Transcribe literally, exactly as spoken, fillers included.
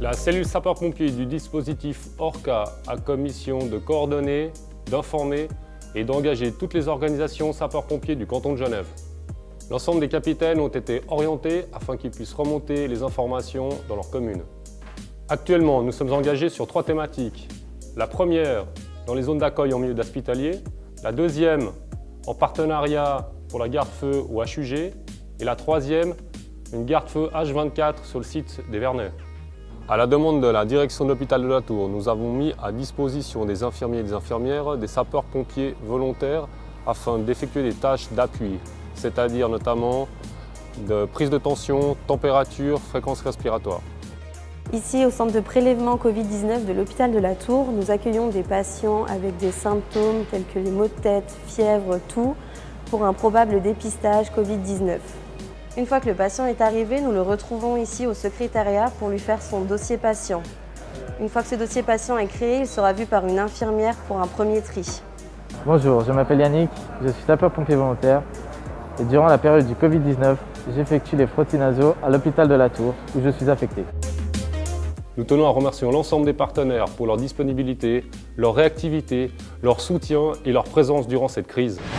La cellule sapeurs-pompiers du dispositif ORCA a comme mission de coordonner, d'informer et d'engager toutes les organisations sapeurs-pompiers du canton de Genève. L'ensemble des capitaines ont été orientés afin qu'ils puissent remonter les informations dans leur commune. Actuellement, nous sommes engagés sur trois thématiques. La première, dans les zones d'accueil en milieu hospitalier. La deuxième, en partenariat pour la garde-feu au H U G. Et la troisième, une garde-feu H vingt-quatre sur le site des Vernets. À la demande de la direction de l'hôpital de la Tour, nous avons mis à disposition des infirmiers et des infirmières des sapeurs-pompiers volontaires afin d'effectuer des tâches d'appui, c'est-à-dire notamment de prise de tension, température, fréquence respiratoire. Ici, au centre de prélèvement Covid dix-neuf de l'hôpital de la Tour, nous accueillons des patients avec des symptômes tels que les maux de tête, fièvre, toux, pour un probable dépistage Covid dix-neuf. Une fois que le patient est arrivé, nous le retrouvons ici au secrétariat pour lui faire son dossier patient. Une fois que ce dossier patient est créé, il sera vu par une infirmière pour un premier tri. Bonjour, je m'appelle Yannick, je suis sapeur-pompier volontaire et durant la période du Covid dix-neuf, j'effectue les frottis nasaux à l'hôpital de la Tour où je suis affecté. Nous tenons à remercier l'ensemble des partenaires pour leur disponibilité, leur réactivité, leur soutien et leur présence durant cette crise.